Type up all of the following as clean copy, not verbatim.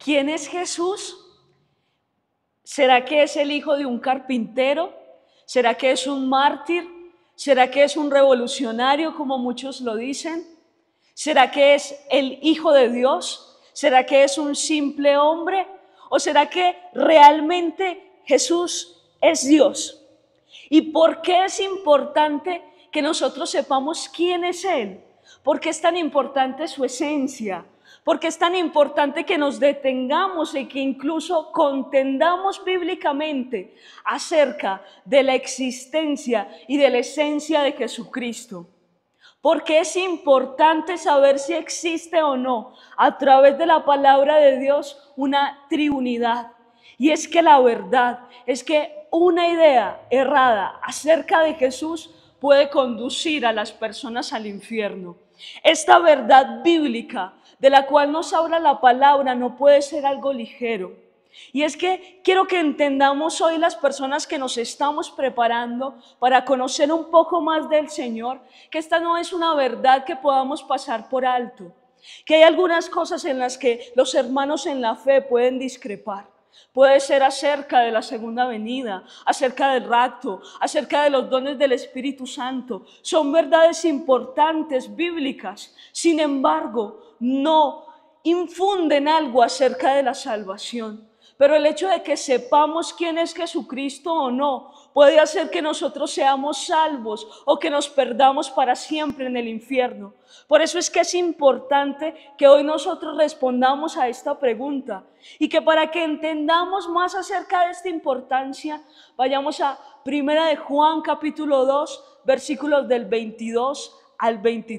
¿Quién es Jesús? ¿Será que es el hijo de un carpintero? ¿Será que es un mártir? ¿Será que es un revolucionario, como muchos lo dicen? ¿Será que es el Hijo de Dios? ¿Será que es un simple hombre? ¿O será que realmente Jesús es Dios? ¿Y por qué es importante que nosotros sepamos quién es Él? ¿Por qué es tan importante su esencia? ¿Por qué es tan importante que nos detengamos y que incluso contendamos bíblicamente acerca de la existencia y de la esencia de Jesucristo? Porque es importante saber si existe o no a través de la palabra de Dios una triunidad. Y es que la verdad es que una idea errada acerca de Jesús puede conducir a las personas al infierno. Esta verdad bíblica de la cual nos habla la palabra no puede ser algo ligero. Y es que quiero que entendamos hoy, las personas que nos estamos preparando para conocer un poco más del Señor, que esta no es una verdad que podamos pasar por alto, que hay algunas cosas en las que los hermanos en la fe pueden discrepar. Puede ser acerca de la segunda venida, acerca del rapto, acerca de los dones del Espíritu Santo. Son verdades importantes, bíblicas. Sin embargo, no infunden algo acerca de la salvación. Pero el hecho de que sepamos quién es Jesucristo o no puede hacer que nosotros seamos salvos o que nos perdamos para siempre en el infierno. Por eso es que es importante que hoy nosotros respondamos a esta pregunta y que para que entendamos más acerca de esta importancia, vayamos a 1 de Juan capítulo 2, versículos del 22 al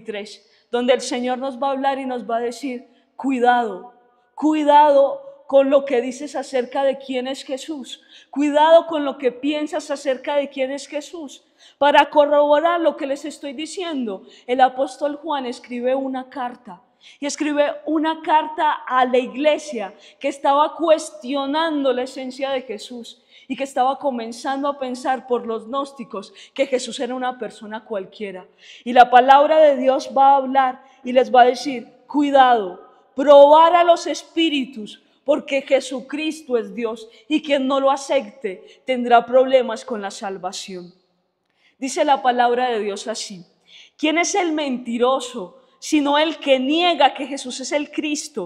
23, donde el Señor nos va a hablar y nos va a decir: cuidado, cuidado con lo que dices acerca de quién es Jesús. Cuidado con lo que piensas acerca de quién es Jesús. Para corroborar lo que les estoy diciendo, el apóstol Juan escribe una carta. Y escribe una carta a la iglesia que estaba cuestionando la esencia de Jesús y que estaba comenzando a pensar por los gnósticos que Jesús era una persona cualquiera. Y la palabra de Dios va a hablar y les va a decir: cuidado, probar a los espíritus, porque Jesucristo es Dios y quien no lo acepte tendrá problemas con la salvación. Dice la palabra de Dios así: ¿quién es el mentiroso sino el que niega que Jesús es el Cristo?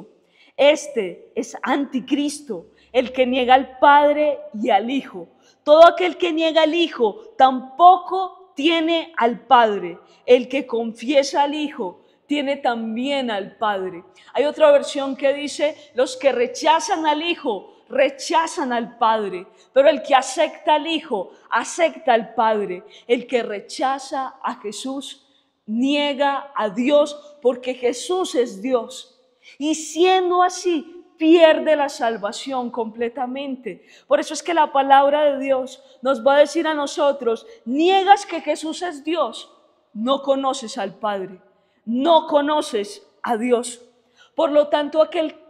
Este es anticristo, el que niega al Padre y al Hijo. Todo aquel que niega al Hijo tampoco tiene al Padre. El que confiesa al Hijo tiene también al Padre. Hay otra versión que dice: los que rechazan al Hijo rechazan al Padre, pero el que acepta al Hijo acepta al Padre. El que rechaza a Jesús niega a Dios, porque Jesús es Dios, y siendo así pierde la salvación completamente. Por eso es que la palabra de Dios nos va a decir a nosotros: niegas que Jesús es Dios, no conoces al Padre, no conoces a Dios. Por lo tanto,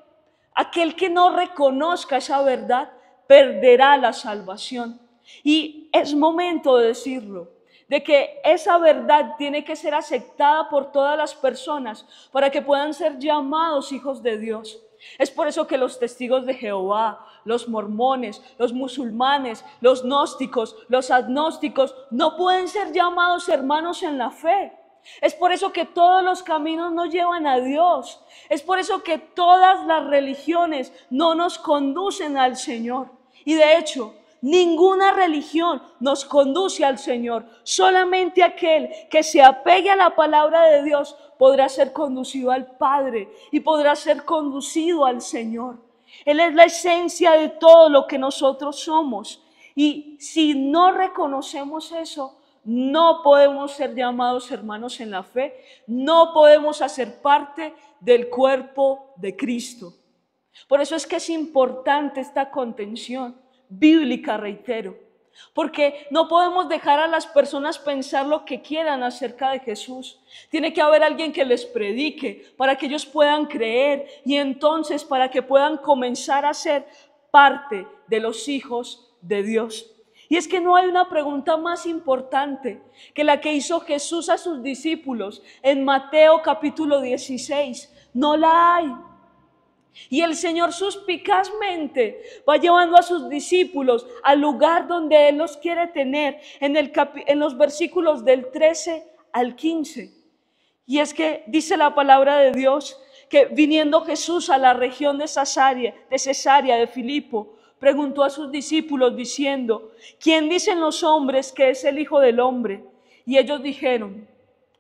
aquel que no reconozca esa verdad perderá la salvación. Y es momento de decirlo, de que esa verdad tiene que ser aceptada por todas las personas para que puedan ser llamados hijos de Dios. Es por eso que los testigos de Jehová, los mormones, los musulmanes, los gnósticos, los agnósticos no pueden ser llamados hermanos en la fe. Es por eso que todos los caminos nos llevan a Dios. Es por eso que todas las religiones no nos conducen al Señor. Y de hecho, ninguna religión nos conduce al Señor. Solamente aquel que se apegue a la palabra de Dios podrá ser conducido al Padre y podrá ser conducido al Señor. Él es la esencia de todo lo que nosotros somos. Y si no reconocemos eso, no podemos ser llamados hermanos en la fe, no podemos hacer parte del cuerpo de Cristo. Por eso es que es importante esta contención bíblica, reitero, porque no podemos dejar a las personas pensar lo que quieran acerca de Jesús. Tiene que haber alguien que les predique para que ellos puedan creer y entonces para que puedan comenzar a ser parte de los hijos de Dios. Y es que no hay una pregunta más importante que la que hizo Jesús a sus discípulos en Mateo capítulo 16. No la hay. Y el Señor suspicazmente va llevando a sus discípulos al lugar donde Él los quiere tener, en los versículos del 13 al 15. Y es que dice la palabra de Dios que viniendo Jesús a la región de Cesarea de Filipo, preguntó a sus discípulos diciendo: ¿quién dicen los hombres que es el Hijo del Hombre? Y ellos dijeron: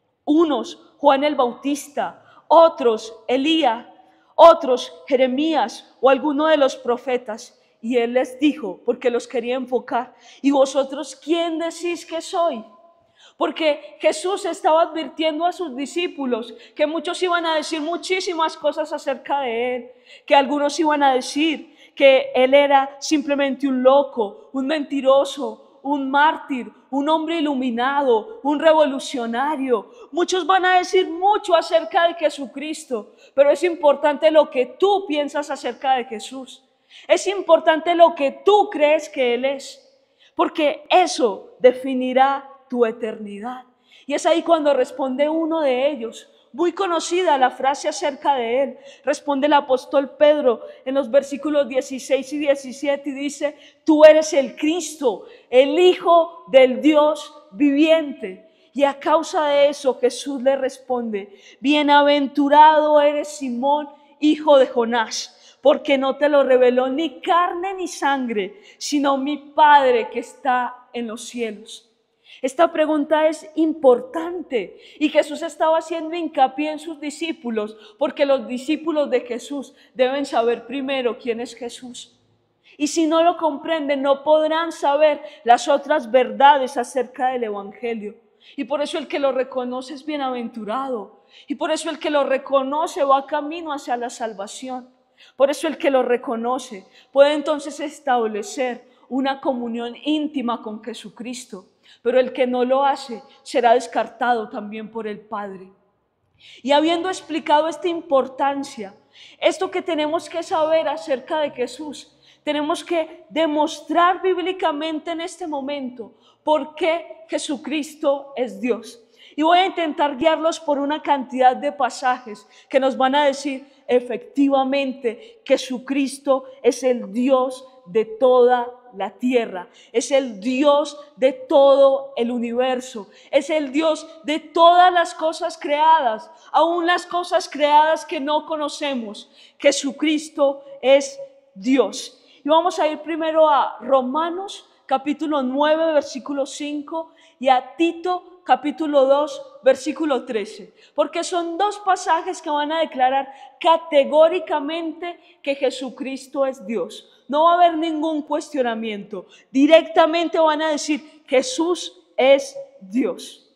unos Juan el Bautista, otros Elías, otros Jeremías o alguno de los profetas. Y Él les dijo, porque los quería enfocar: ¿y vosotros quién decís que soy? Porque Jesús estaba advirtiendo a sus discípulos que muchos iban a decir muchísimas cosas acerca de Él, que algunos iban a decir que Él era simplemente un loco, un mentiroso, un mártir, un hombre iluminado, un revolucionario. Muchos van a decir mucho acerca de Jesucristo, pero es importante lo que tú piensas acerca de Jesús. Es importante lo que tú crees que Él es, porque eso definirá tu eternidad. Y es ahí cuando responde uno de ellos, muy conocida la frase acerca de Él. Responde el apóstol Pedro en los versículos 16 y 17 y dice: tú eres el Cristo, el Hijo del Dios viviente. Y a causa de eso Jesús le responde: bienaventurado eres Simón, hijo de Jonás, porque no te lo reveló ni carne ni sangre, sino mi Padre que está en los cielos. Esta pregunta es importante y Jesús estaba haciendo hincapié en sus discípulos, porque los discípulos de Jesús deben saber primero quién es Jesús. Y si no lo comprenden, no podrán saber las otras verdades acerca del Evangelio. Y por eso el que lo reconoce es bienaventurado. Y por eso el que lo reconoce va camino hacia la salvación. Por eso el que lo reconoce puede entonces establecer una comunión íntima con Jesucristo. Pero el que no lo hace será descartado también por el Padre. Y habiendo explicado esta importancia, esto que tenemos que saber acerca de Jesús, tenemos que demostrar bíblicamente en este momento por qué Jesucristo es Dios. Y voy a intentar guiarlos por una cantidad de pasajes que nos van a decir efectivamente Jesucristo es el Dios de toda la tierra, es el Dios de todo el universo, es el Dios de todas las cosas creadas, aún las cosas creadas que no conocemos. Jesucristo es Dios. Y vamos a ir primero a Romanos capítulo 9 versículo 5 y a Tito capítulo 2 versículo 13, porque son dos pasajes que van a declarar categóricamente que Jesucristo es Dios. No va a haber ningún cuestionamiento, directamente van a decir Jesús es Dios.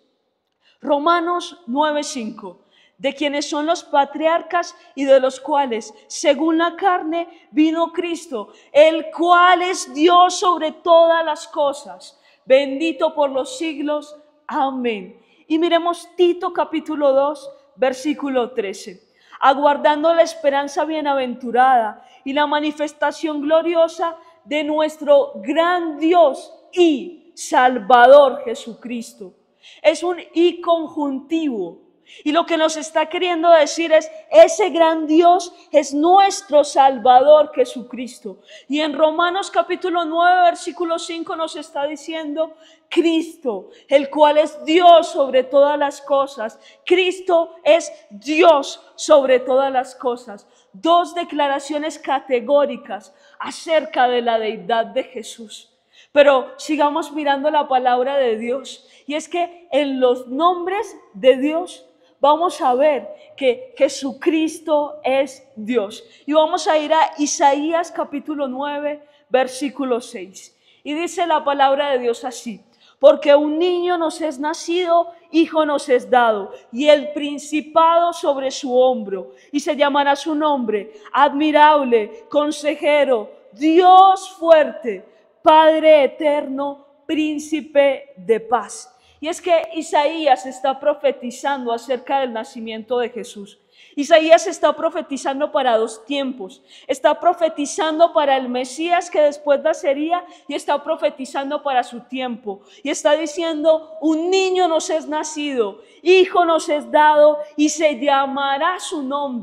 Romanos 9:5, de quienes son los patriarcas y de los cuales, según la carne, vino Cristo, el cual es Dios sobre todas las cosas, bendito por los siglos. Amén. Y miremos Tito capítulo 2, versículo 13. Aguardando la esperanza bienaventurada y la manifestación gloriosa de nuestro gran Dios y Salvador Jesucristo. Es un y conjuntivo. Y lo que nos está queriendo decir es, ese gran Dios es nuestro Salvador Jesucristo. Y en Romanos capítulo 9, versículo 5 nos está diciendo, Cristo, el cual es Dios sobre todas las cosas. Cristo es Dios sobre todas las cosas. Dos declaraciones categóricas acerca de la deidad de Jesús. Pero sigamos mirando la palabra de Dios. Y es que en los nombres de Dios vamos a ver que Jesucristo es Dios. Y vamos a ir a Isaías capítulo 9, versículo 6. Y dice la palabra de Dios así: porque un niño nos es nacido, hijo nos es dado, y el principado sobre su hombro, y se llamará su nombre, admirable, consejero, Dios fuerte, Padre eterno, príncipe de paz. Y es que Isaías está profetizando acerca del nacimiento de Jesús. Isaías está profetizando para dos tiempos. Está profetizando para el Mesías que después nacería y está profetizando para su tiempo. Y está diciendo, un niño nos es nacido, hijo nos es dado y se llamará su nombre.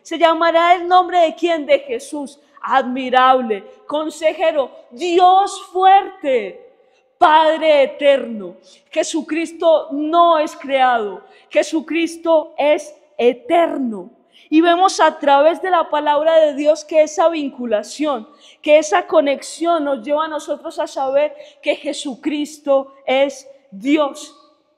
Se llamará el nombre de ¿quién? De Jesús. Admirable, consejero, Dios fuerte, Padre eterno. Jesucristo no es creado, Jesucristo es eterno. Y vemos a través de la palabra de Dios que esa vinculación, que esa conexión nos lleva a nosotros a saber que Jesucristo es Dios.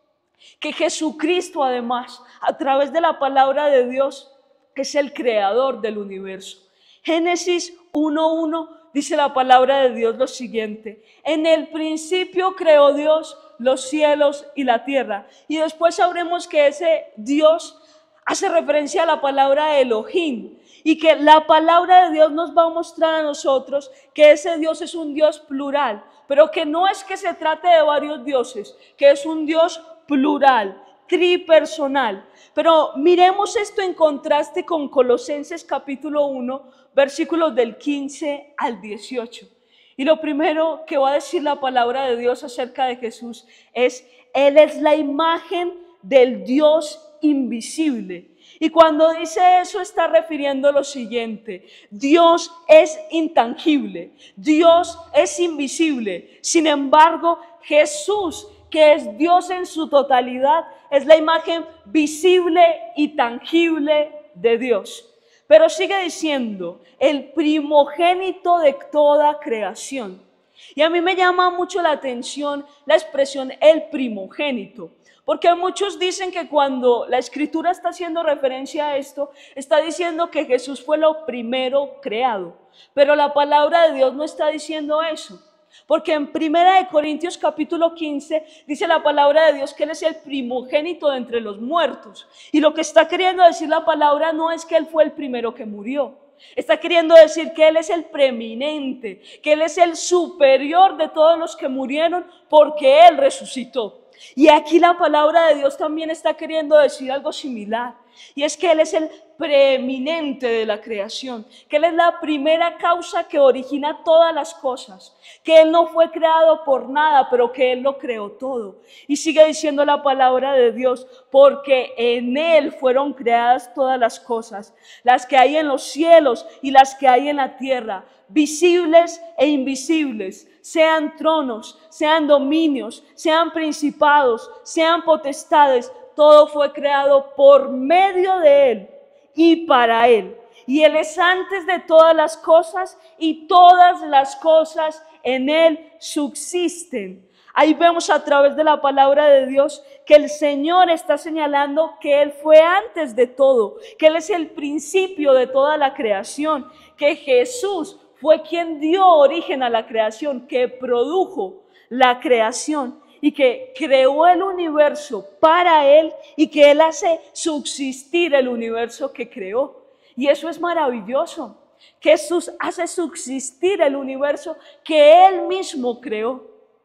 Que Jesucristo además, a través de la palabra de Dios, es el creador del universo. Génesis 1:1 dice la palabra de Dios lo siguiente: en el principio creó Dios los cielos y la tierra. Y después sabremos que ese Dios hace referencia a la palabra Elohim, y que la palabra de Dios nos va a mostrar a nosotros que ese Dios es un Dios plural, pero que no es que se trate de varios dioses, que es un Dios plural, tripersonal. Pero miremos esto en contraste con Colosenses capítulo 1, versículos del 15 al 18. Y lo primero que va a decir la palabra de Dios acerca de Jesús es: Él es la imagen del Dios invisible. Y cuando dice eso está refiriendo a lo siguiente: Dios es intangible, Dios es invisible. Sin embargo, Jesús, que es Dios en su totalidad, es la imagen visible y tangible de Dios. Pero sigue diciendo, el primogénito de toda creación. Y a mí me llama mucho la atención la expresión el primogénito, porque muchos dicen que cuando la Escritura está haciendo referencia a esto, está diciendo que Jesús fue lo primero creado. Pero la palabra de Dios no está diciendo eso. Porque en 1 Corintios capítulo 15 dice la palabra de Dios que Él es el primogénito de entre los muertos. Y lo que está queriendo decir la palabra no es que Él fue el primero que murió. Está queriendo decir que Él es el preeminente, que Él es el superior de todos los que murieron porque Él resucitó. Y aquí la palabra de Dios también está queriendo decir algo similar. Y es que Él es el preeminente de la creación, que Él es la primera causa que origina todas las cosas, que Él no fue creado por nada, pero que Él lo creó todo. Y sigue diciendo la palabra de Dios, porque en Él fueron creadas todas las cosas, las que hay en los cielos y las que hay en la tierra, visibles e invisibles, sean tronos, sean dominios, sean principados, sean potestades. Todo fue creado por medio de Él y para Él. Y Él es antes de todas las cosas y todas las cosas en Él subsisten. Ahí vemos a través de la palabra de Dios que el Señor está señalando que Él fue antes de todo, que Él es el principio de toda la creación, que Jesús fue quien dio origen a la creación, que produjo la creación y que creó el universo para Él y que Él hace subsistir el universo que creó. Y eso es maravilloso. Jesús hace subsistir el universo que Él mismo creó.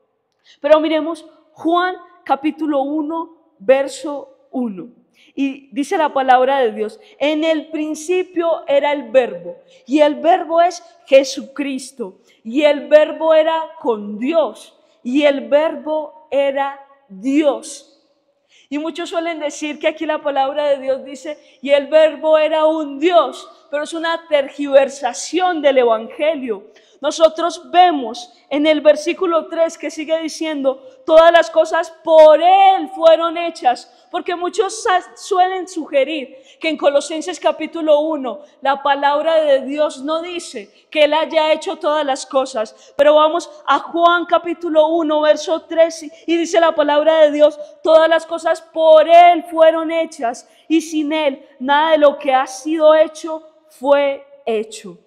Pero miremos Juan capítulo 1, verso 1. Y dice la palabra de Dios: en el principio era el verbo, y el verbo es Jesucristo, y el verbo era con Dios, y el verbo era Dios. Y muchos suelen decir que aquí la palabra de Dios dice, y el verbo era un Dios, pero es una tergiversación del evangelio. Nosotros vemos en el versículo 3 que sigue diciendo, todas las cosas por Él fueron hechas, porque muchos suelen sugerir que en Colosenses capítulo 1 la palabra de Dios no dice que Él haya hecho todas las cosas, pero vamos a Juan capítulo 1 verso 3 y dice la palabra de Dios, todas las cosas por Él fueron hechas y sin Él nada de lo que ha sido hecho fue hecho.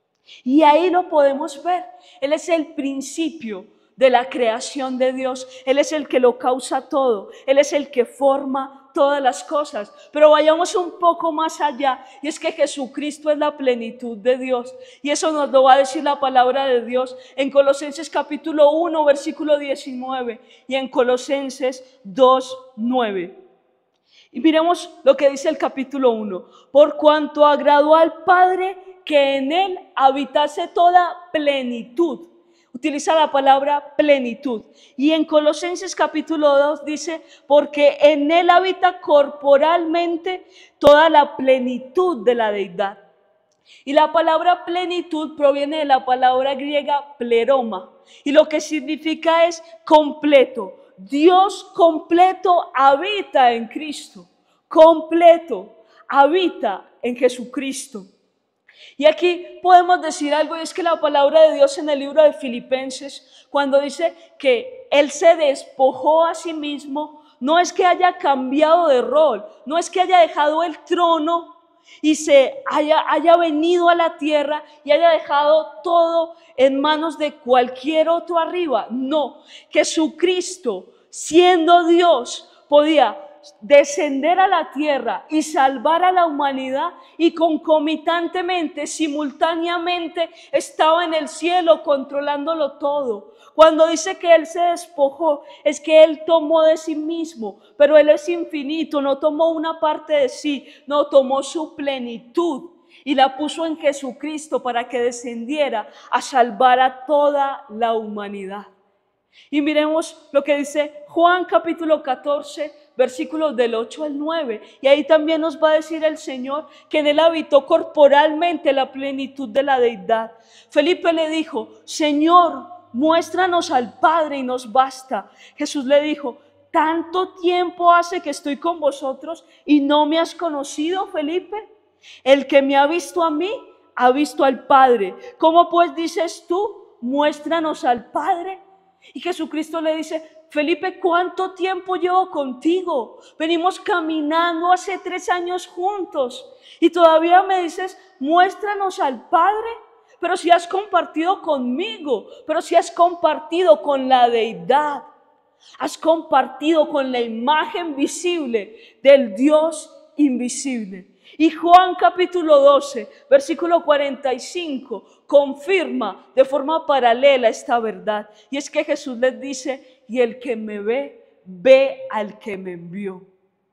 Y ahí lo podemos ver. Él es el principio de la creación de Dios. Él es el que lo causa todo. Él es el que forma todas las cosas. Pero vayamos un poco más allá. Y es que Jesucristo es la plenitud de Dios. Y eso nos lo va a decir la palabra de Dios en Colosenses capítulo 1, versículo 19. Y en Colosenses 2, 9. Y miremos lo que dice el capítulo 1. Por cuanto agradó al Padre que en Él habitase toda plenitud. utiliza la palabra plenitud. Y en Colosenses capítulo 2 dice, porque en Él habita corporalmente toda la plenitud de la deidad. Y la palabra plenitud proviene de la palabra griega pleroma, y lo que significa es completo. Dios completo habita en Cristo, completo habita en Jesucristo. Y aquí podemos decir algo, y es que la palabra de Dios en el libro de Filipenses, cuando dice que Él se despojó a sí mismo, no es que haya cambiado de rol, no es que haya dejado el trono y haya venido a la tierra y haya dejado todo en manos de cualquier otro arriba. No, Jesucristo, siendo Dios, podía descender a la tierra y salvar a la humanidad, y concomitantemente, simultáneamente, estaba en el cielo controlándolo todo. Cuando dice que Él se despojó, es que Él tomó de sí mismo, pero Él es infinito, no tomó una parte de sí, no, tomó su plenitud y la puso en Jesucristo para que descendiera a salvar a toda la humanidad. Y miremos lo que dice Juan capítulo 14, versículos del 8 al 9. Y ahí también nos va a decir el Señor que en Él habitó corporalmente la plenitud de la deidad. Felipe le dijo, Señor, muéstranos al Padre y nos basta. Jesús le dijo, ¿tanto tiempo hace que estoy con vosotros y no me has conocido, Felipe? El que me ha visto a mí, ha visto al Padre. ¿Cómo pues dices tú, muéstranos al Padre? Y Jesucristo le dice, Felipe, ¿cuánto tiempo llevo contigo? Venimos caminando hace 3 años juntos y todavía me dices, muéstranos al Padre. Pero si has compartido conmigo, pero si has compartido con la deidad, has compartido con la imagen visible del Dios invisible. Y Juan capítulo 12, versículo 45, confirma de forma paralela esta verdad. Y es que Jesús les dice, y el que me ve, ve al que me envió.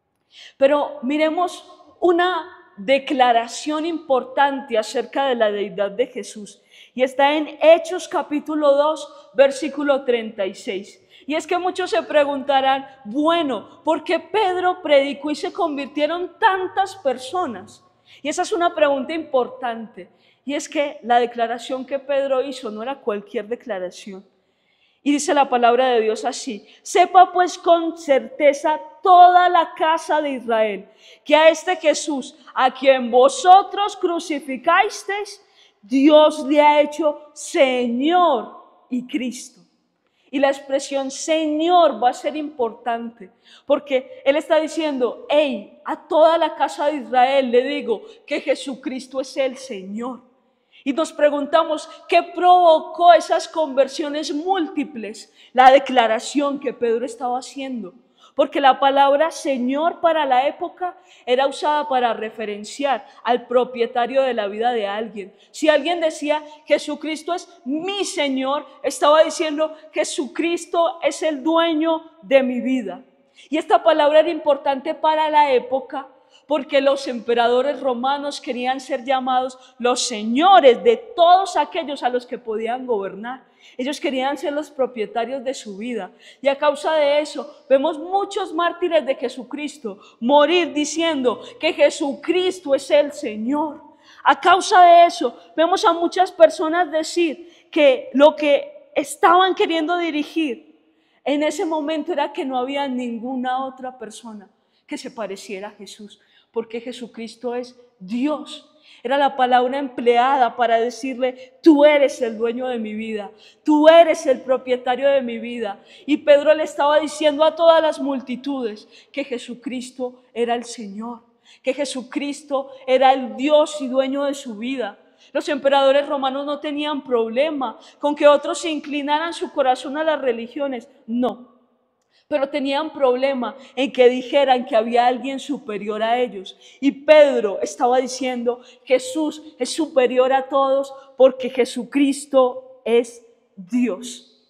Pero miremos una declaración importante acerca de la deidad de Jesús. Y está en Hechos capítulo 2, versículo 36. Y es que muchos se preguntarán, bueno, ¿por qué Pedro predicó y se convirtieron tantas personas? Y esa es una pregunta importante. Y es que la declaración que Pedro hizo no era cualquier declaración. Y dice la palabra de Dios así, sepa pues con certeza toda la casa de Israel, que a este Jesús, a quien vosotros crucificasteis, Dios le ha hecho Señor y Cristo. Y la expresión Señor va a ser importante, porque Él está diciendo, hey, a toda la casa de Israel le digo que Jesucristo es el Señor. Y nos preguntamos, ¿qué provocó esas conversiones múltiples? La declaración que Pedro estaba haciendo. Porque la palabra Señor para la época era usada para referenciar al propietario de la vida de alguien. Si alguien decía Jesucristo es mi Señor, estaba diciendo Jesucristo es el dueño de mi vida. Y esta palabra era importante para la época porque los emperadores romanos querían ser llamados los señores de todos aquellos a los que podían gobernar. Ellos querían ser los propietarios de su vida. Y a causa de eso, vemos muchos mártires de Jesucristo morir diciendo que Jesucristo es el Señor. A causa de eso, vemos a muchas personas decir que lo que estaban queriendo dirigir en ese momento era que no había ninguna otra persona que se pareciera a Jesús, porque Jesucristo es Dios. Era la palabra empleada para decirle, tú eres el dueño de mi vida, tú eres el propietario de mi vida. Y Pedro le estaba diciendo a todas las multitudes que Jesucristo era el Señor, que Jesucristo era el Dios y dueño de su vida. Los emperadores romanos no tenían problema con que otros se inclinaran su corazón a las religiones, no. Pero tenían problema en que dijeran que había alguien superior a ellos. Y Pedro estaba diciendo, Jesús es superior a todos porque Jesucristo es Dios.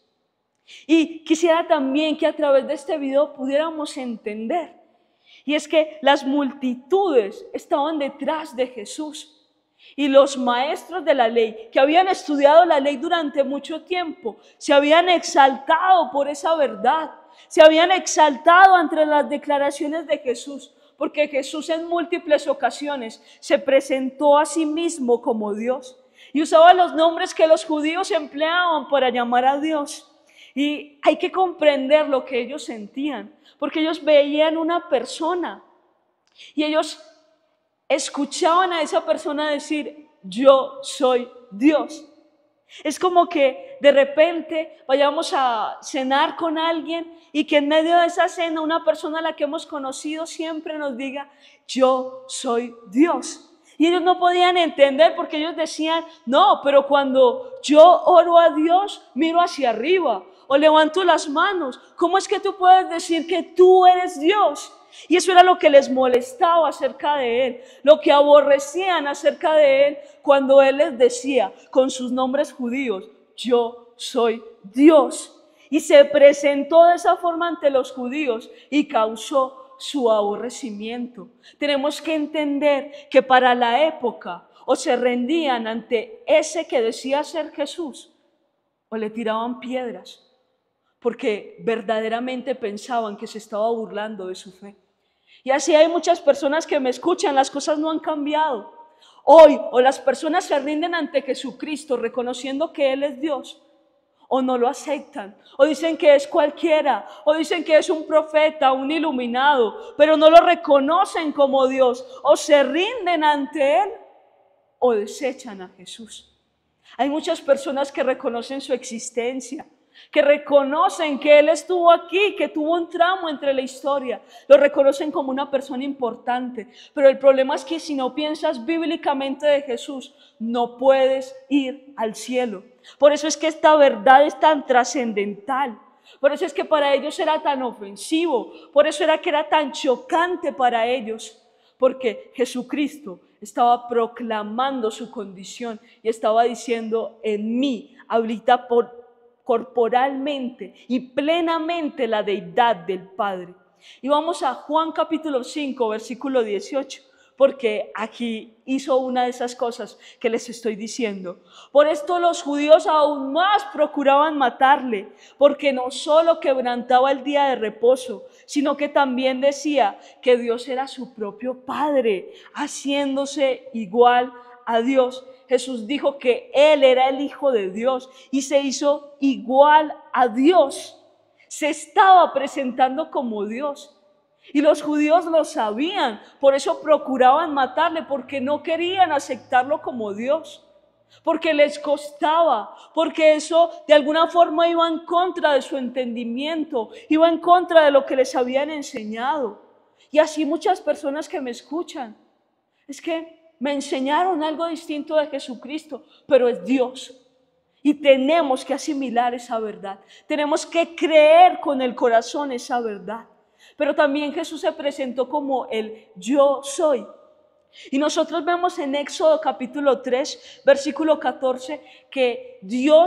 Y quisiera también que a través de este video pudiéramos entender. Y es que las multitudes estaban detrás de Jesús. Y los maestros de la ley, que habían estudiado la ley durante mucho tiempo, se habían exaltado por esa verdad, se habían exaltado ante las declaraciones de Jesús, porque Jesús en múltiples ocasiones se presentó a sí mismo como Dios y usaba los nombres que los judíos empleaban para llamar a Dios. Y hay que comprender lo que ellos sentían, porque ellos veían una persona y ellos escuchaban a esa persona decir: yo soy Dios. Es como que de repente vayamos a cenar con alguien y que en medio de esa cena una persona a la que hemos conocido siempre nos diga: yo soy Dios. Y ellos no podían entender, porque ellos decían: no, pero cuando yo oro a Dios, miro hacia arriba o levanto las manos. ¿Cómo es que tú puedes decir que tú eres Dios? Y eso era lo que les molestaba acerca de Él, lo que aborrecían acerca de Él, cuando Él les decía con sus nombres judíos: yo soy Dios. Y se presentó de esa forma ante los judíos y causó su aborrecimiento. Tenemos que entender que para la época o se rendían ante ese que decía ser Jesús, o le tiraban piedras, porque verdaderamente pensaban que se estaba burlando de su fe. Y así hay muchas personas que me escuchan, las cosas no han cambiado. Hoy o las personas se rinden ante Jesucristo reconociendo que Él es Dios, o no lo aceptan, o dicen que es cualquiera, o dicen que es un profeta, un iluminado, pero no lo reconocen como Dios, o se rinden ante Él, o desechan a Jesús. Hay muchas personas que reconocen su existencia, que reconocen que Él estuvo aquí, que tuvo un tramo entre la historia, lo reconocen como una persona importante, pero el problema es que si no piensas bíblicamente de Jesús, no puedes ir al cielo. Por eso es que esta verdad es tan trascendental, por eso es que para ellos era tan ofensivo, por eso era que era tan chocante para ellos, porque Jesucristo estaba proclamando su condición y estaba diciendo: en mí habita corporalmente y plenamente la deidad del Padre. Y vamos a Juan capítulo 5, versículo 18, porque aquí hizo una de esas cosas que les estoy diciendo. Por esto los judíos aún más procuraban matarle, porque no solo quebrantaba el día de reposo, sino que también decía que Dios era su propio Padre, haciéndose igual a Dios. Jesús dijo que Él era el Hijo de Dios y se hizo igual a Dios. Se estaba presentando como Dios. Y los judíos lo sabían, por eso procuraban matarle, porque no querían aceptarlo como Dios, porque les costaba, porque eso de alguna forma iba en contra de su entendimiento, iba en contra de lo que les habían enseñado. Y así muchas personas que me escuchan, es que me enseñaron algo distinto de Jesucristo, pero es Dios. Y tenemos que asimilar esa verdad, tenemos que creer con el corazón esa verdad. Pero también Jesús se presentó como el yo soy. Y nosotros vemos en Éxodo capítulo 3, versículo 14, que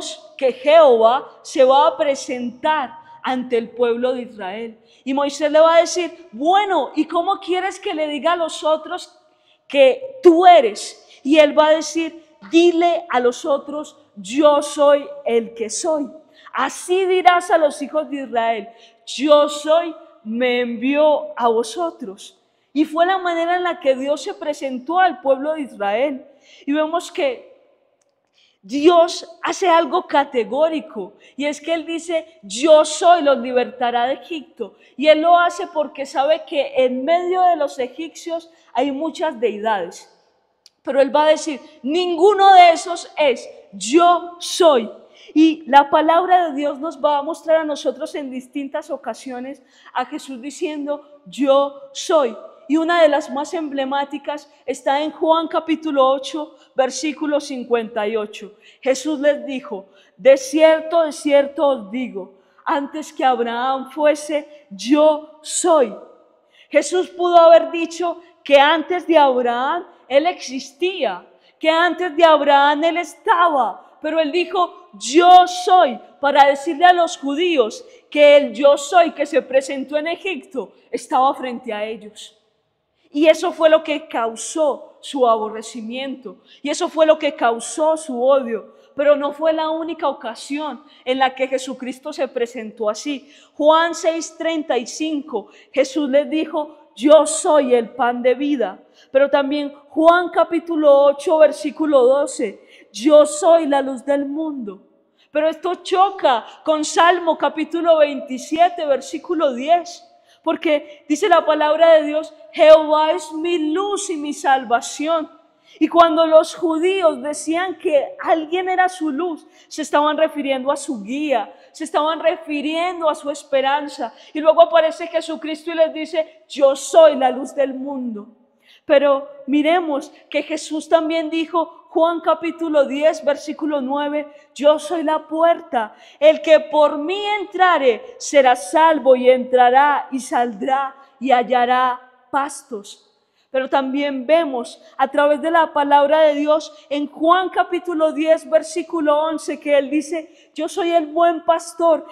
Jehová se va a presentar ante el pueblo de Israel. Y Moisés le va a decir: bueno, ¿y cómo quieres que le diga a los otros que tú eres? Y él va a decir: dile a los otros: yo soy el que soy. Así dirás a los hijos de Israel: yo soy, me envió a vosotros. Y fue la manera en la que Dios se presentó al pueblo de Israel. Y vemos que Dios hace algo categórico, y es que Él dice: yo soy, los libertará de Egipto. Y Él lo hace porque sabe que en medio de los egipcios hay muchas deidades, pero Él va a decir: ninguno de esos es, yo soy. Y la palabra de Dios nos va a mostrar a nosotros en distintas ocasiones a Jesús diciendo: yo soy. Y una de las más emblemáticas está en Juan capítulo 8, versículo 58. Jesús les dijo: de cierto os digo, antes que Abraham fuese, yo soy. Jesús pudo haber dicho que antes de Abraham Él existía, que antes de Abraham Él estaba, pero Él dijo: yo soy, para decirle a los judíos que el yo soy que se presentó en Egipto estaba frente a ellos. Y eso fue lo que causó su aborrecimiento. Y eso fue lo que causó su odio. Pero no fue la única ocasión en la que Jesucristo se presentó así. Juan 6:35, Jesús les dijo: yo soy el pan de vida. Pero también Juan capítulo 8, versículo 12, yo soy la luz del mundo. Pero esto choca con Salmo capítulo 27, versículo 10. Porque dice la palabra de Dios: Jehová es mi luz y mi salvación. Y cuando los judíos decían que alguien era su luz, se estaban refiriendo a su guía, se estaban refiriendo a su esperanza. Y luego aparece Jesucristo y les dice: yo soy la luz del mundo. Pero miremos que Jesús también dijo, Juan capítulo 10, versículo 9, yo soy la puerta, el que por mí entrare será salvo, y entrará y saldrá y hallará pastos. Pero también vemos a través de la palabra de Dios en Juan capítulo 10, versículo 11, que Él dice: yo soy el buen pastor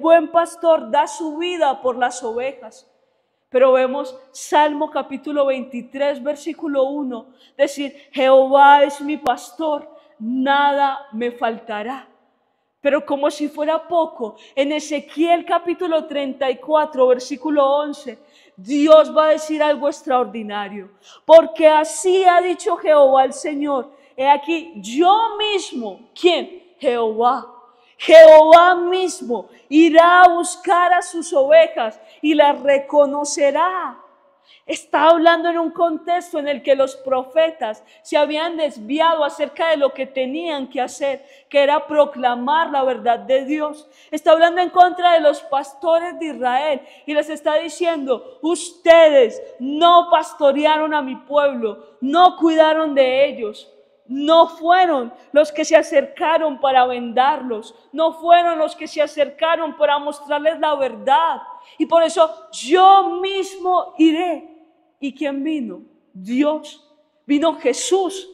da su vida por las ovejas. Pero vemos Salmo capítulo 23, versículo 1, decir: Jehová es mi pastor, nada me faltará. Pero como si fuera poco, en Ezequiel capítulo 34, versículo 11, Dios va a decir algo extraordinario. Porque así ha dicho Jehová el Señor: he aquí, yo mismo, ¿quién? Jehová. Jehová mismo irá a buscar a sus ovejas y las reconocerá. Está hablando en un contexto en el que los profetas se habían desviado acerca de lo que tenían que hacer, que era proclamar la verdad de Dios. Está hablando en contra de los pastores de Israel y les está diciendo: ustedes no pastorearon a mi pueblo, no cuidaron de ellos. No fueron los que se acercaron para vendarlos, no fueron los que se acercaron para mostrarles la verdad. Y por eso yo mismo iré. ¿Y quién vino? Dios. Vino Jesús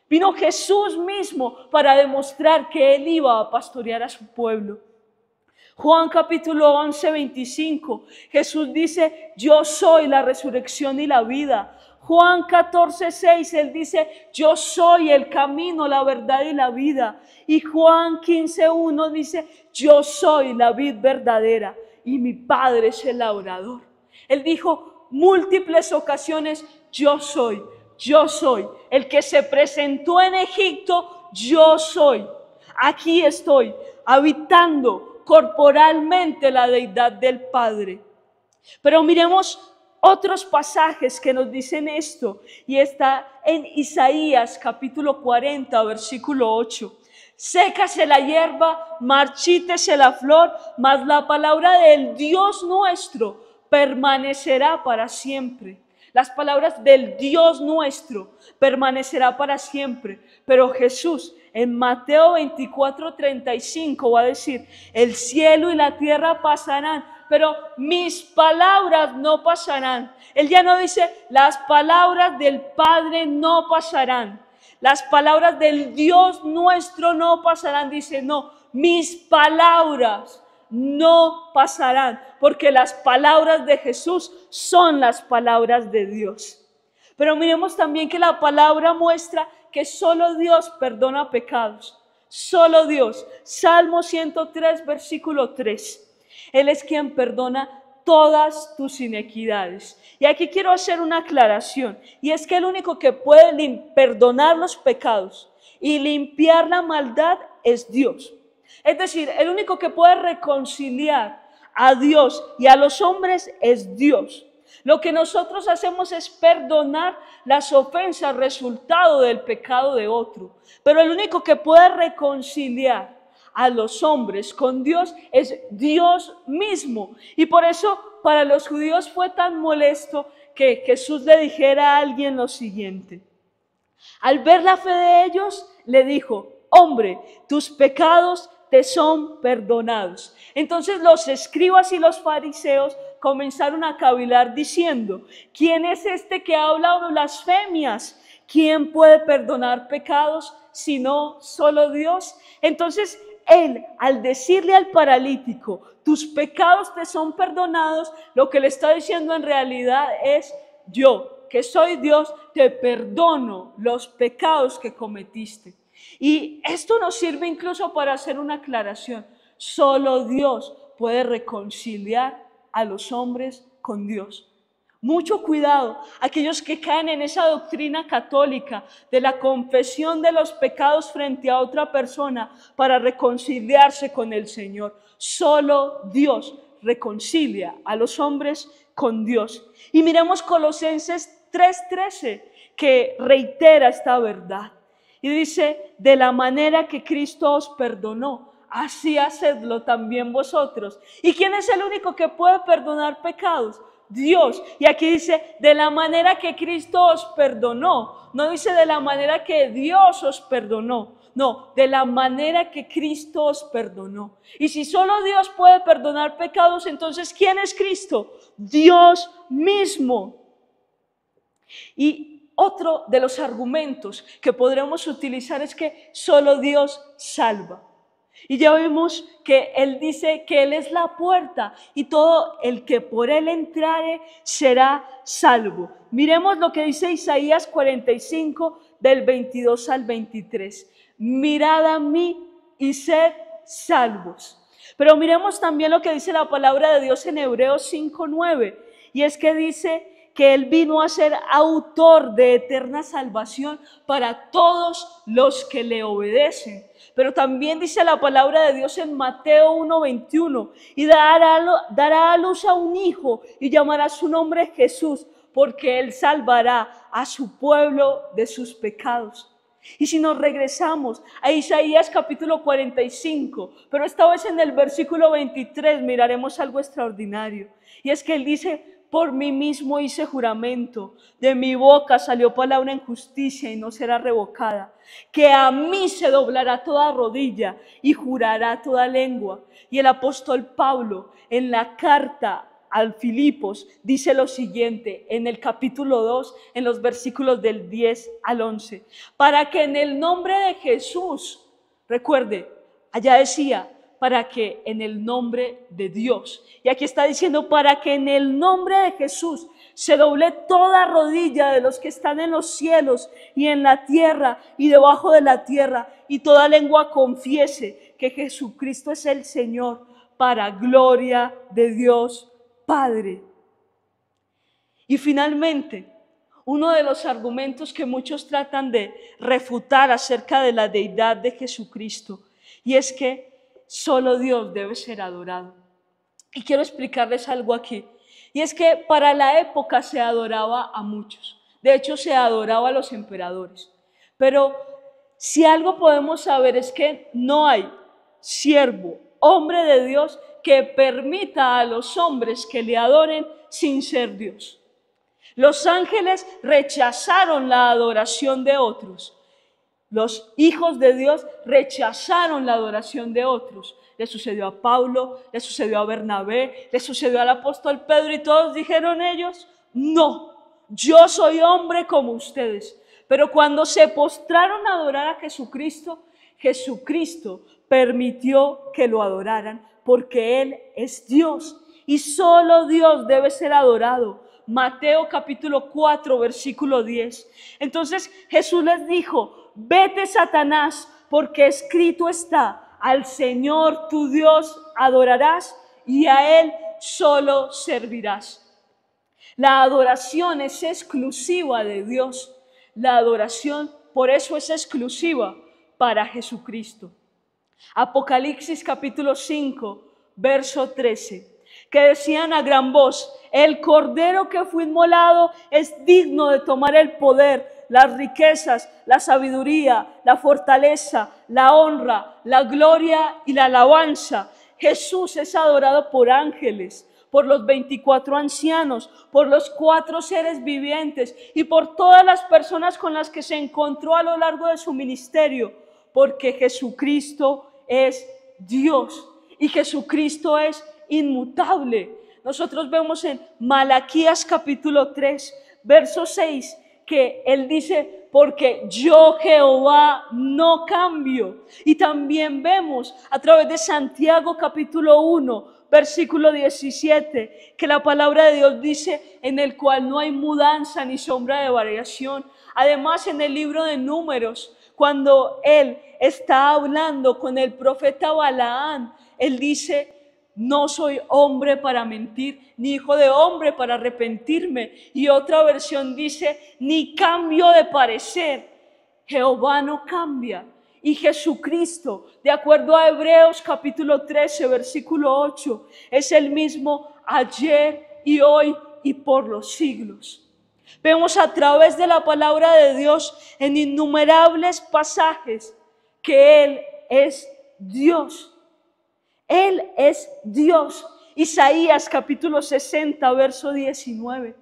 mismo para demostrar que Él iba a pastorear a su pueblo. Juan capítulo 11, 25, Jesús dice: yo soy la resurrección y la vida. Juan 14, 6, Él dice: yo soy el camino, la verdad y la vida. Y Juan 15, 1 dice: yo soy la vid verdadera y mi Padre es el labrador. Él dijo múltiples ocasiones: yo soy el que se presentó en Egipto, yo soy. Aquí estoy, habitando corporalmente la deidad del Padre. Pero miremos otros pasajes que nos dicen esto, y está en Isaías capítulo 40, versículo 8. Sécase la hierba, marchítese la flor, mas la palabra del Dios nuestro permanecerá para siempre. Las palabras del Dios nuestro permanecerá para siempre. Pero Jesús en Mateo 24, 35 va a decir: el cielo y la tierra pasarán, pero mis palabras no pasarán. Él ya no dice: las palabras del Padre no pasarán, las palabras del Dios nuestro no pasarán. Dice: no, mis palabras no pasarán, porque las palabras de Jesús son las palabras de Dios. Pero miremos también que la palabra muestra que solo Dios perdona pecados, solo Dios. Salmo 103, versículo 3. Él es quien perdona todas tus inequidades. Y aquí quiero hacer una aclaración, y es que el único que puede perdonar los pecados y limpiar la maldad es Dios. Es decir, el único que puede reconciliar a Dios y a los hombres es Dios. Lo que nosotros hacemos es perdonar las ofensas resultado del pecado de otro. Pero el único que puede reconciliar a los hombres con Dios es Dios mismo. Y por eso para los judíos fue tan molesto que Jesús le dijera a alguien lo siguiente. Al ver la fe de ellos, le dijo: hombre, tus pecados te son perdonados. Entonces los escribas y los fariseos comenzaron a cavilar diciendo: ¿quién es este que habla blasfemias? ¿Quién puede perdonar pecados sino solo Dios? Entonces él, al decirle al paralítico: tus pecados te son perdonados, lo que le está diciendo en realidad es: yo que soy Dios, te perdono los pecados que cometiste. Y esto nos sirve incluso para hacer una aclaración. Solo Dios puede reconciliar a los hombres con Dios. Mucho cuidado, aquellos que caen en esa doctrina católica de la confesión de los pecados frente a otra persona para reconciliarse con el Señor. Solo Dios reconcilia a los hombres con Dios. Y miremos Colosenses 3:13, que reitera esta verdad. Y dice, de la manera que Cristo os perdonó, así hacedlo también vosotros. ¿Y quién es el único que puede perdonar pecados? Dios. Y aquí dice, de la manera que Cristo os perdonó. No dice de la manera que Dios os perdonó. No, de la manera que Cristo os perdonó. Y si solo Dios puede perdonar pecados, entonces ¿quién es Cristo? Dios mismo. Y otro de los argumentos que podremos utilizar es que solo Dios salva. Y ya vimos que Él dice que Él es la puerta y todo el que por Él entrare será salvo. Miremos lo que dice Isaías 45 del 22 al 23. Mirad a mí y sed salvos. Pero miremos también lo que dice la palabra de Dios en Hebreos 5:9. Y es que dice que Él vino a ser autor de eterna salvación para todos los que le obedecen. Pero también dice la palabra de Dios en Mateo 1:21, y dará a luz a un hijo y llamará su nombre Jesús, porque Él salvará a su pueblo de sus pecados. Y si nos regresamos a Isaías capítulo 45, pero esta vez en el versículo 23 miraremos algo extraordinario. Y es que Él dice, por mí mismo hice juramento, de mi boca salió palabra en justicia y no será revocada, que a mí se doblará toda rodilla y jurará toda lengua. Y el apóstol Pablo en la carta al Filipos dice lo siguiente en el capítulo 2, en los versículos del 10 al 11, para que en el nombre de Jesús, recuerde, allá decía, para que en el nombre de Dios, y aquí está diciendo para que en el nombre de Jesús se doble toda rodilla de los que están en los cielos y en la tierra y debajo de la tierra, y toda lengua confiese que Jesucristo es el Señor, para gloria de Dios Padre. Y finalmente, uno de los argumentos que muchos tratan de refutar acerca de la deidad de Jesucristo, y es que solo Dios debe ser adorado. Y quiero explicarles algo aquí. Y es que para la época se adoraba a muchos. De hecho, se adoraba a los emperadores. Pero si algo podemos saber es que no hay siervo, hombre de Dios, que permita a los hombres que le adoren sin ser Dios. Los ángeles rechazaron la adoración de otros. Los hijos de Dios rechazaron la adoración de otros. Le sucedió a Pablo, le sucedió a Bernabé, le sucedió al apóstol Pedro y todos dijeron ellos, no, yo soy hombre como ustedes. Pero cuando se postraron a adorar a Jesucristo, Jesucristo permitió que lo adoraran porque Él es Dios y solo Dios debe ser adorado. Mateo capítulo 4 versículo 10. Entonces Jesús les dijo, vete Satanás, porque escrito está, al Señor tu Dios adorarás y a Él solo servirás. La adoración es exclusiva de Dios. La adoración por eso es exclusiva para Jesucristo. Apocalipsis capítulo 5 verso 13, que decían a gran voz, el cordero que fue inmolado es digno de tomar el poder, las riquezas, la sabiduría, la fortaleza, la honra, la gloria y la alabanza. Jesús es adorado por ángeles, por los 24 ancianos, por los 4 seres vivientes y por todas las personas con las que se encontró a lo largo de su ministerio, porque Jesucristo es Dios y Jesucristo es inmutable. Nosotros vemos en Malaquías capítulo 3, verso 6, que Él dice, porque yo Jehová no cambio. Y también vemos a través de Santiago capítulo 1, versículo 17, que la palabra de Dios dice, en el cual no hay mudanza ni sombra de variación. Además, en el libro de Números, cuando él está hablando con el profeta Balaán, él dice, no soy hombre para mentir, ni hijo de hombre para arrepentirme. Y otra versión dice, ni cambio de parecer. Jehová no cambia. Y Jesucristo, de acuerdo a Hebreos capítulo 13, versículo 8, es el mismo ayer y hoy y por los siglos. Vemos a través de la palabra de Dios en innumerables pasajes que Él es Dios. Él es Dios. Isaías capítulo 60, verso 19.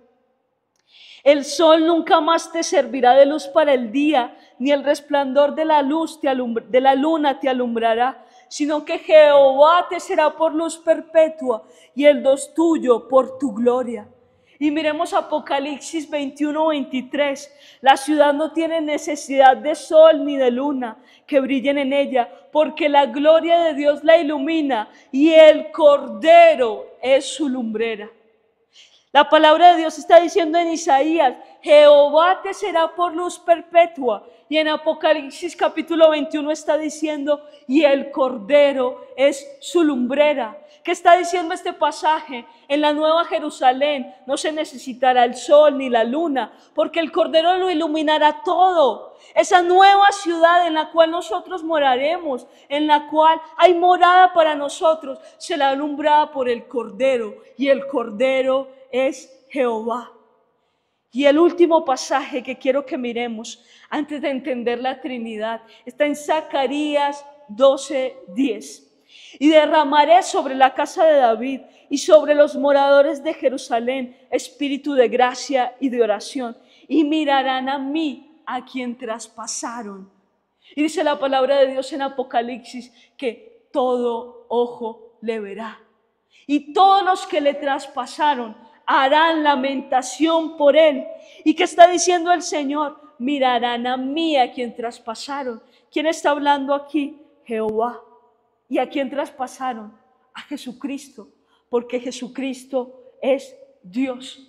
El sol nunca más te servirá de luz para el día, ni el resplandor de la luna te alumbrará, sino que Jehová te será por luz perpetua y el dos tuyo por tu gloria. Y miremos Apocalipsis 21, 23. La ciudad no tiene necesidad de sol ni de luna que brillen en ella, porque la gloria de Dios la ilumina y el Cordero es su lumbrera. La palabra de Dios está diciendo en Isaías, Jehová te será por luz perpetua. Y en Apocalipsis capítulo 21 está diciendo, y el Cordero es su lumbrera. ¿Qué está diciendo este pasaje? En la Nueva Jerusalén no se necesitará el sol ni la luna, porque el Cordero lo iluminará todo. Esa nueva ciudad en la cual nosotros moraremos, en la cual hay morada para nosotros, será alumbrada por el Cordero, y el Cordero es Jehová. Y el último pasaje que quiero que miremos antes de entender la Trinidad está en Zacarías 12:10. Y derramaré sobre la casa de David y sobre los moradores de Jerusalén espíritu de gracia y de oración, y mirarán a mí, a quien traspasaron. Y dice la palabra de Dios en Apocalipsis que todo ojo le verá. Y todos los que le traspasaron harán lamentación por él. ¿Y qué está diciendo el Señor? Mirarán a mí, a quien traspasaron. ¿Quién está hablando aquí? Jehová. ¿Y a quién traspasaron? A Jesucristo, porque Jesucristo es Dios.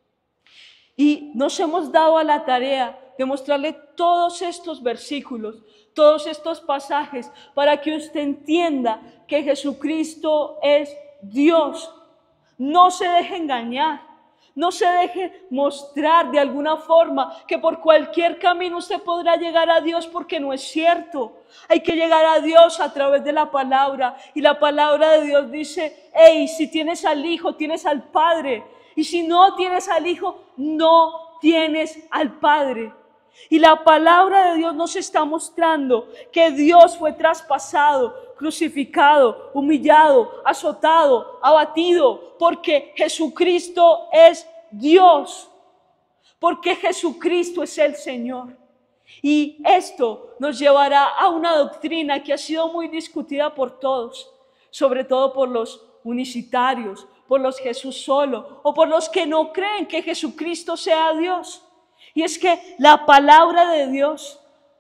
Y nos hemos dado a la tarea de mostrarle todos estos versículos, todos estos pasajes, para que usted entienda que Jesucristo es Dios. No se deje engañar. No se deje mostrar de alguna forma que por cualquier camino usted podrá llegar a Dios, porque no es cierto. Hay que llegar a Dios a través de la palabra, y la palabra de Dios dice, hey, si tienes al Hijo, tienes al Padre, y si no tienes al Hijo, no tienes al Padre. Y la palabra de Dios nos está mostrando que Dios fue traspasado, crucificado, humillado, azotado, abatido, porque Jesucristo es Dios, porque Jesucristo es el Señor. Y esto nos llevará a una doctrina que ha sido muy discutida por todos, sobre todo por los unicitarios, por los Jesús solo, o por los que no creen que Jesucristo sea Dios. Y es que la palabra de Dios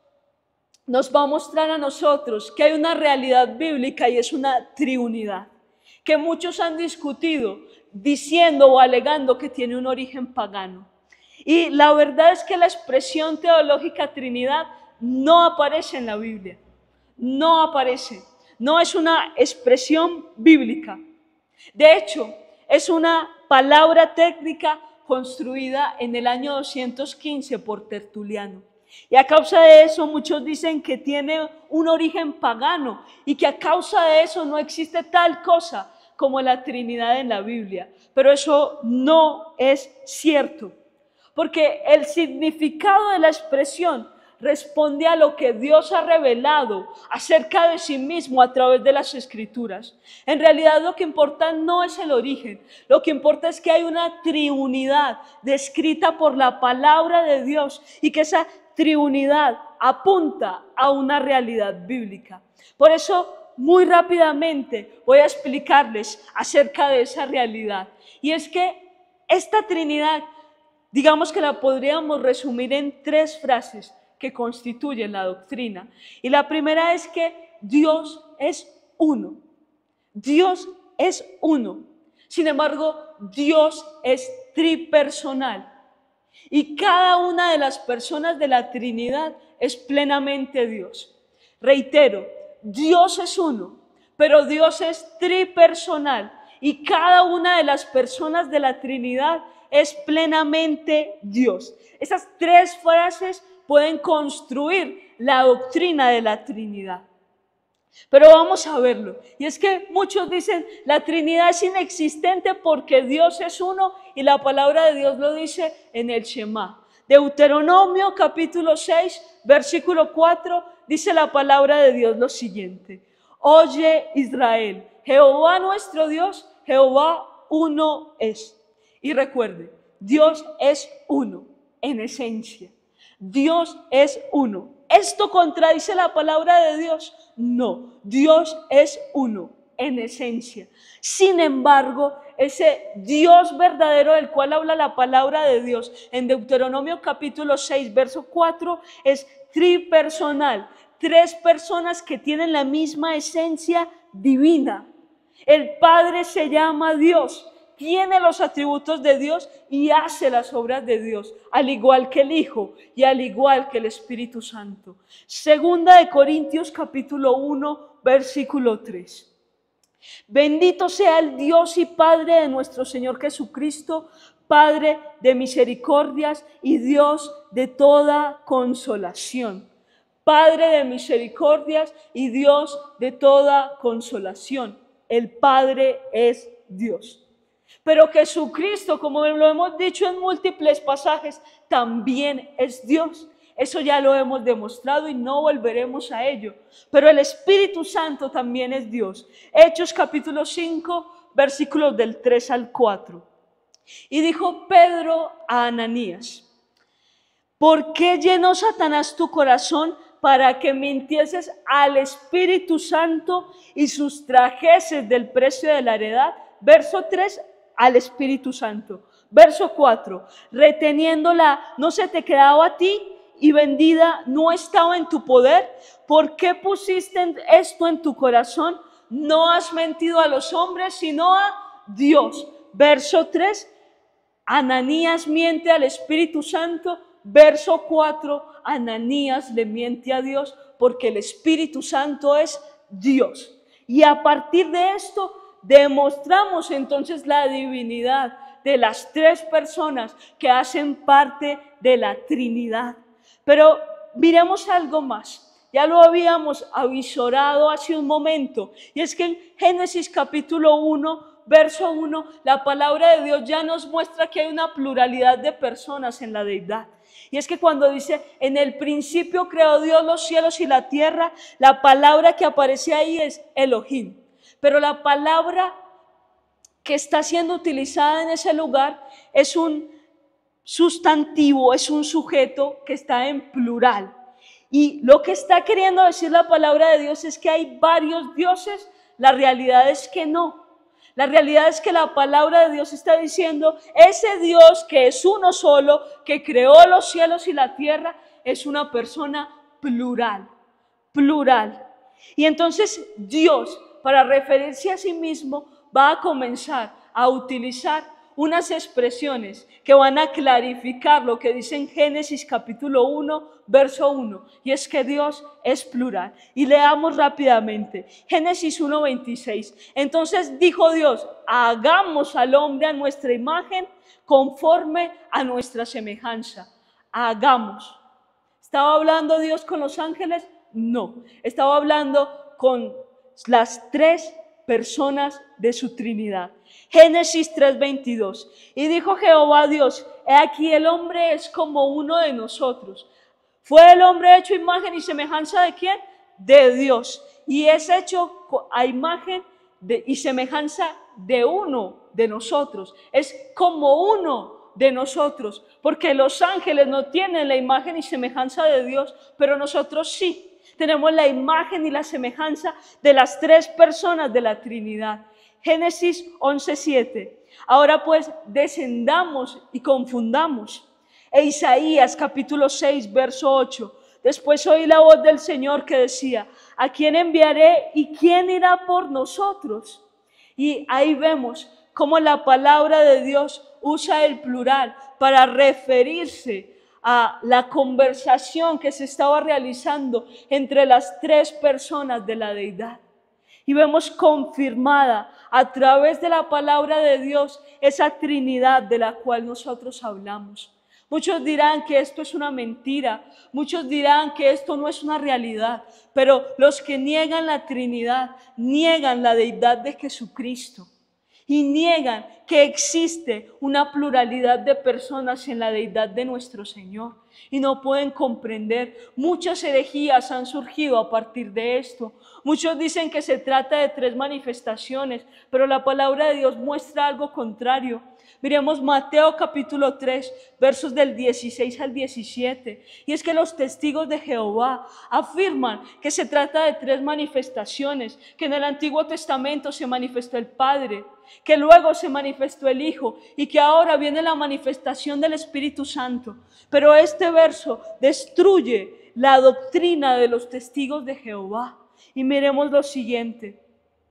nos va a mostrar a nosotros que hay una realidad bíblica, y es una triunidad, que muchos han discutido diciendo o alegando que tiene un origen pagano. Y la verdad es que la expresión teológica Trinidad no aparece en la Biblia, no aparece, no es una expresión bíblica. De hecho, es una palabra técnica construida en el año 215 por Tertuliano. Y a causa de eso muchos dicen que tiene un origen pagano, y que a causa de eso no existe tal cosa como la Trinidad en la Biblia. Pero eso no es cierto, porque el significado de la expresión responde a lo que Dios ha revelado acerca de sí mismo a través de las Escrituras. En realidad lo que importa no es el origen, lo que importa es que hay una triunidad descrita por la palabra de Dios, y que esa triunidad apunta a una realidad bíblica. Por eso, muy rápidamente voy a explicarles acerca de esa realidad. Y es que esta Trinidad digamos que la podríamos resumir en 3 frases que constituyen la doctrina. Y la primera es que Dios es uno. Dios es uno. Sin embargo, Dios es tripersonal. Y cada una de las personas de la Trinidad es plenamente Dios. Reitero, Dios es uno, pero Dios es tripersonal. Y cada una de las personas de la Trinidad es plenamente Dios. Esas 3 frases pueden construir la doctrina de la Trinidad. Pero vamos a verlo. Y es que muchos dicen, la Trinidad es inexistente porque Dios es uno y la palabra de Dios lo dice en el Shema. Deuteronomio capítulo 6, versículo 4, dice la palabra de Dios lo siguiente. Oye Israel, Jehová nuestro Dios, Jehová uno es. Y recuerde, Dios es uno en esencia. Dios es uno. ¿Esto contradice la palabra de Dios? No, Dios es uno en esencia. Sin embargo, ese Dios verdadero del cual habla la palabra de Dios en Deuteronomio capítulo 6, verso 4, es tripersonal. 3 personas que tienen la misma esencia divina. El Padre se llama Dios, tiene los atributos de Dios y hace las obras de Dios, al igual que el Hijo y al igual que el Espíritu Santo. Segunda de Corintios capítulo 1, versículo 3. Bendito sea el Dios y Padre de nuestro Señor Jesucristo, Padre de misericordias y Dios de toda consolación. Padre de misericordias y Dios de toda consolación. El Padre es Dios. Pero Jesucristo, como lo hemos dicho en múltiples pasajes, también es Dios. Eso ya lo hemos demostrado y no volveremos a ello. Pero el Espíritu Santo también es Dios. Hechos capítulo 5, versículos del 3 al 4. Y dijo Pedro a Ananías, ¿por qué llenó Satanás tu corazón para que mintieses al Espíritu Santo y sustrajeses del precio de la heredad? Verso 3, al Espíritu Santo. Verso 4, reteniéndola, ¿no se te quedaba a ti? Y vendida, ¿no estaba en tu poder? ¿Por qué pusiste esto en tu corazón? No has mentido a los hombres, sino a Dios. Verso 3, Ananías miente al Espíritu Santo. Verso 4, Ananías le miente a Dios porque el Espíritu Santo es Dios. Y a partir de esto demostramos entonces la divinidad de las 3 personas que hacen parte de la Trinidad. Pero miremos algo más. Ya lo habíamos avisorado hace un momento. Y es que en Génesis capítulo 1, verso 1, la palabra de Dios ya nos muestra que hay una pluralidad de personas en la deidad. Y es que cuando dice, en el principio creó Dios los cielos y la tierra, la palabra que aparece ahí es Elohim. Pero la palabra que está siendo utilizada en ese lugar es un sustantivo, es un sujeto que está en plural. Y lo que está queriendo decir la palabra de Dios es que hay varios dioses. La realidad es que no. La realidad es que la palabra de Dios está diciendo, ese Dios que es uno solo, que creó los cielos y la tierra, es una persona plural, plural. Y entonces Dios, para referirse a sí mismo, va a comenzar a utilizar unas expresiones que van a clarificar lo que dice en Génesis capítulo 1, verso 1, y es que Dios es plural. Y leamos rápidamente, Génesis 1, 26. Entonces dijo Dios, hagamos al hombre a nuestra imagen, conforme a nuestra semejanza. Hagamos. ¿Estaba hablando Dios con los ángeles? No, estaba hablando con las 3 personas de su Trinidad. Génesis 3:22. Y dijo Jehová Dios, he aquí el hombre es como uno de nosotros. ¿Fue el hombre hecho imagen y semejanza de quién? De Dios. Y es hecho a imagen y semejanza de uno de nosotros. Es como uno de nosotros. Porque los ángeles no tienen la imagen y semejanza de Dios, pero nosotros sí. Tenemos la imagen y la semejanza de las 3 personas de la Trinidad. Génesis 11:7. Ahora pues descendamos y confundamos. E Isaías capítulo 6, verso 8. Después oí la voz del Señor que decía: ¿a quién enviaré y quién irá por nosotros? Y ahí vemos cómo la palabra de Dios usa el plural para referirse a la conversación que se estaba realizando entre las tres personas de la deidad. Y vemos confirmada a través de la palabra de Dios esa Trinidad de la cual nosotros hablamos. Muchos dirán que esto es una mentira, muchos dirán que esto no es una realidad, pero los que niegan la Trinidad niegan la deidad de Jesucristo y niegan que existe una pluralidad de personas en la deidad de nuestro Señor y no pueden comprender. Muchas herejías han surgido a partir de esto. Muchos dicen que se trata de tres manifestaciones, pero la palabra de Dios muestra algo contrario. Miremos Mateo capítulo 3, versos del 16 al 17. Y es que los testigos de Jehová afirman que se trata de tres manifestaciones, que en el Antiguo Testamento se manifestó el Padre, que luego se manifestó el Hijo y que ahora viene la manifestación del Espíritu Santo. Pero este verso destruye la doctrina de los testigos de Jehová. Y miremos lo siguiente.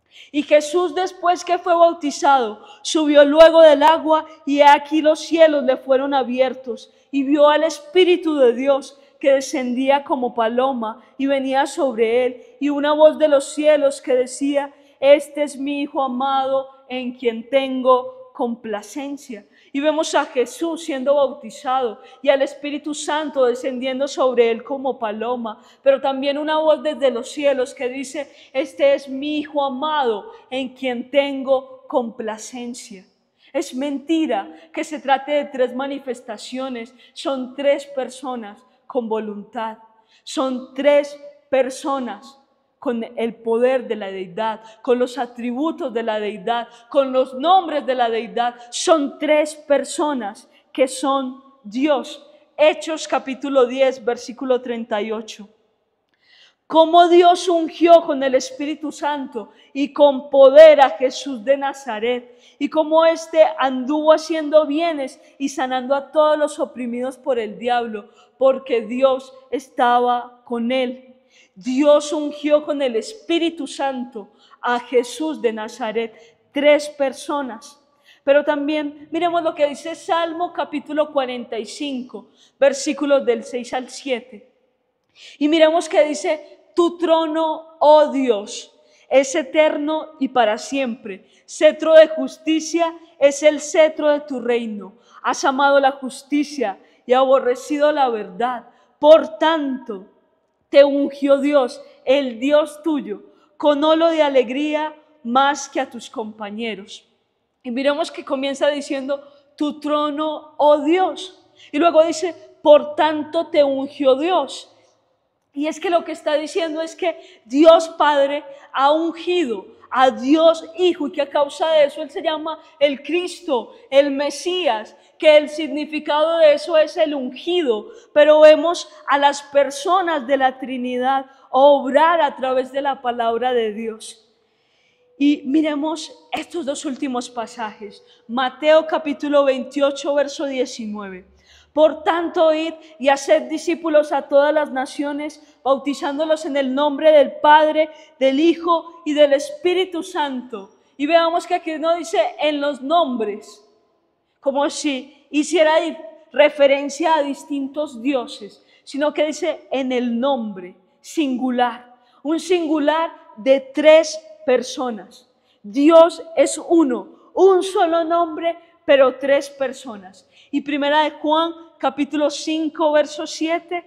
Y Jesús, después que fue bautizado, subió luego del agua, y aquí los cielos le fueron abiertos, y vio al Espíritu de Dios que descendía como paloma y venía sobre él, y una voz de los cielos que decía: este es mi Hijo amado, en quien tengo complacencia. Y vemos a Jesús siendo bautizado y al Espíritu Santo descendiendo sobre él como paloma, pero también una voz desde los cielos que dice: este es mi Hijo amado, en quien tengo complacencia. Es mentira que se trate de tres manifestaciones, son tres personas con voluntad, son tres personas con el poder de la deidad, con los atributos de la deidad, con los nombres de la deidad. Son tres personas que son Dios. Hechos capítulo 10, versículo 38. Cómo Dios ungió con el Espíritu Santo y con poder a Jesús de Nazaret, y cómo éste anduvo haciendo bienes y sanando a todos los oprimidos por el diablo, porque Dios estaba con él. Dios ungió con el Espíritu Santo a Jesús de Nazaret, tres personas. Pero también miremos lo que dice Salmo capítulo 45, versículos del 6 al 7. Y miremos que dice: tu trono, oh Dios, es eterno y para siempre. Cetro de justicia es el cetro de tu reino. Has amado la justicia y aborrecido la verdad. Por tanto, te ungió Dios, el Dios tuyo, con olo de alegría más que a tus compañeros. Y miremos que comienza diciendo: tu trono, oh Dios. Y luego dice: por tanto te ungió Dios. Y es que lo que está diciendo es que Dios Padre ha ungido a Dios Hijo, y que a causa de eso Él se llama el Cristo, el Mesías, que el significado de eso es el ungido. Pero vemos a las personas de la Trinidad obrar a través de la palabra de Dios. Y miremos estos dos últimos pasajes. Mateo capítulo 28, verso 19. Por tanto, id y haced discípulos a todas las naciones, bautizándolos en el nombre del Padre, del Hijo y del Espíritu Santo. Y veamos que aquí no dice en los nombres, como si hiciera referencia a distintos dioses, sino que dice en el nombre, singular, un singular de tres personas. Dios es uno, un solo nombre, pero tres personas. Y primera de Juan, capítulo 5, verso 7,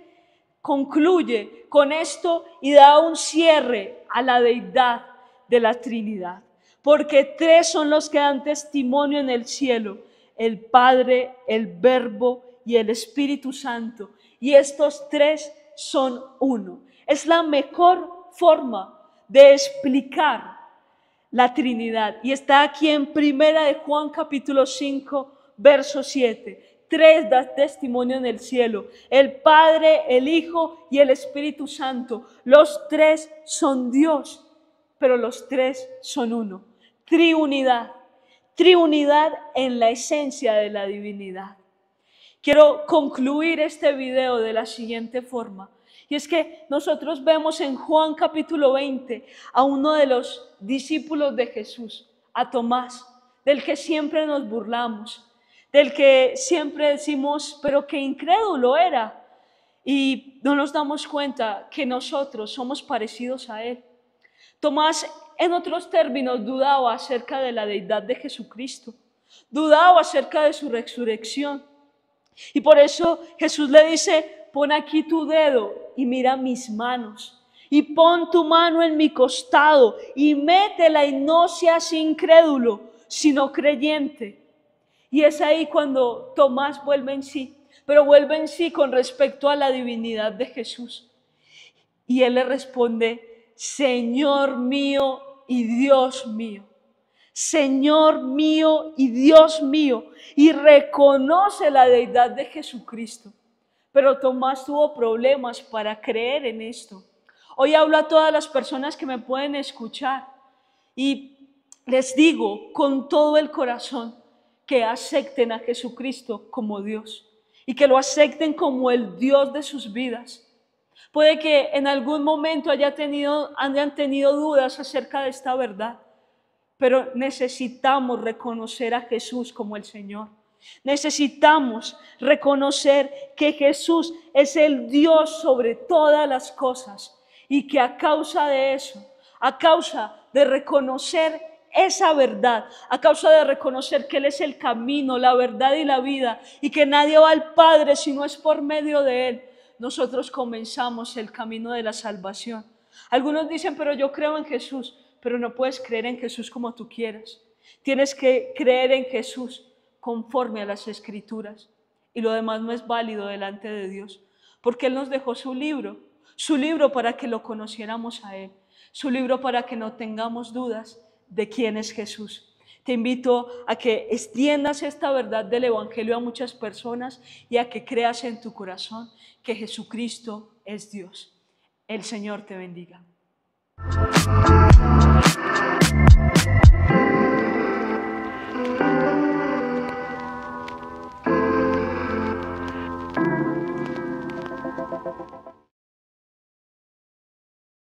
concluye con esto y da un cierre a la deidad de la Trinidad. Porque tres son los que dan testimonio en el cielo: el Padre, el Verbo y el Espíritu Santo. Y estos tres son uno. Es la mejor forma de explicar la Trinidad. Y está aquí en primera de Juan capítulo 5, verso 7. Tres dan testimonio en el cielo: el Padre, el Hijo y el Espíritu Santo. Los tres son Dios, pero los tres son uno. Triunidad. triunidad en la esencia de la divinidad. Quiero concluir este video de la siguiente forma. Y es que nosotros vemos en Juan capítulo 20 a uno de los discípulos de Jesús, a Tomás, del que siempre nos burlamos, del que siempre decimos, pero qué incrédulo era. Y no nos damos cuenta que nosotros somos parecidos a él. Tomás, en otros términos, dudaba acerca de la deidad de Jesucristo, dudaba acerca de su resurrección. Y por eso Jesús le dice, pon aquí tu dedo y mira mis manos. Y pon tu mano en mi costado y métela y no seas incrédulo, sino creyente. Y es ahí cuando Tomás vuelve en sí, pero vuelve en sí con respecto a la divinidad de Jesús. Y él le responde, Señor mío y Dios mío. Señor mío y Dios mío, y reconoce la deidad de Jesucristo. Pero Tomás tuvo problemas para creer en esto. Hoy hablo a todas las personas que me pueden escuchar y les digo con todo el corazón que acepten a Jesucristo como Dios y que lo acepten como el Dios de sus vidas. Puede que en algún momento hayan tenido dudas acerca de esta verdad. Pero necesitamos reconocer a Jesús como el Señor. Necesitamos reconocer que Jesús es el Dios sobre todas las cosas y que a causa de eso, a causa de reconocer esa verdad, a causa de reconocer que Él es el camino, la verdad y la vida y que nadie va al Padre si no es por medio de Él, nosotros comenzamos el camino de la salvación. Algunos dicen, pero yo creo en Jesús. Pero no puedes creer en Jesús como tú quieras. Tienes que creer en Jesús conforme a las Escrituras. Y lo demás no es válido delante de Dios. Porque Él nos dejó su libro para que lo conociéramos a Él. Su libro para que no tengamos dudas de quién es Jesús. Te invito a que extiendas esta verdad del Evangelio a muchas personas y a que creas en tu corazón que Jesucristo es Dios. El Señor te bendiga.